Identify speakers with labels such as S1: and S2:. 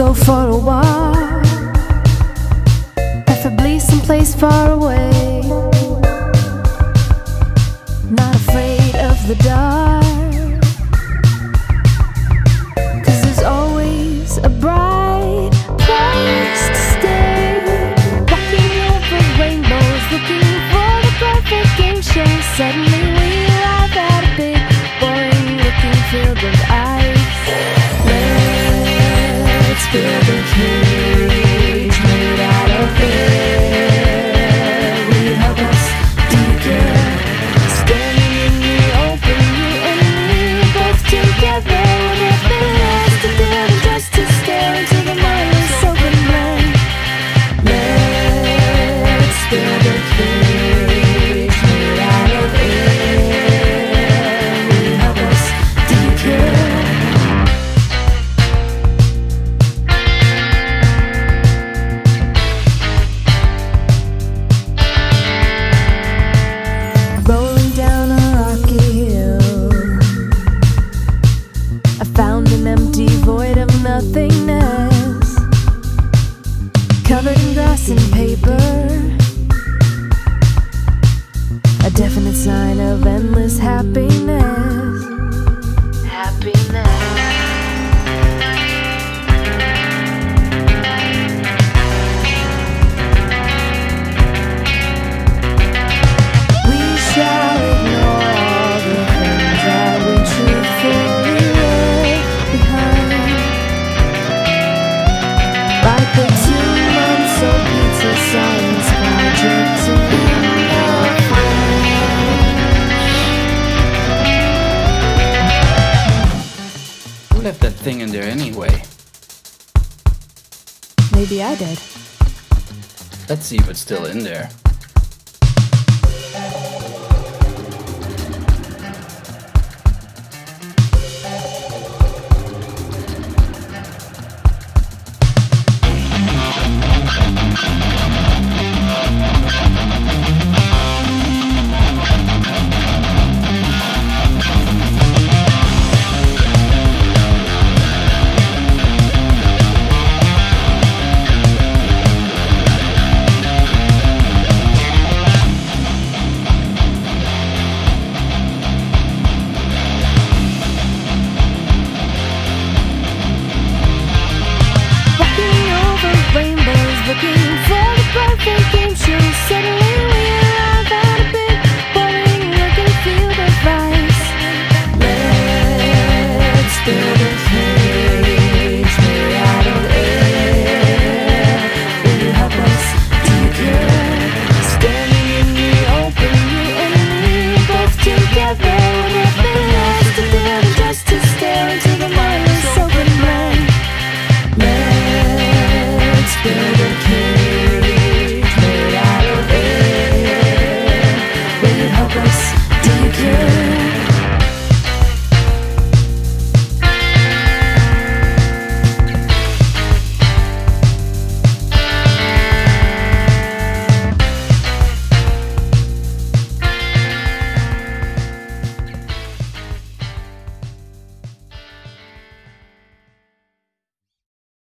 S1: go for a walk, preferably someplace far away. Not afraid of the dark, 'cause there's always a bright place to stay. Walking over rainbows, looking for the perfect game show. Suddenly we arrive at a big, boring looking field of ice. Let's build a cage made out of air. Will you help us? Do you care? Standing in the open, you and me, both together. Nothing else to do than just to stare into the mindless open blank. Let's build a cage made out of air. Will you help us? Do you care? Rolling down a rocky hill, I found an empty void of nothingness, covered in grass and paper, a definite sign of endless happiness. Happiness. We shall ignore all the things that we truthfully left behind, like the 2 months old pizza science project in our
S2: Who left that thing in there anyway?
S1: Maybe I did.
S2: Let's see if it's still in there.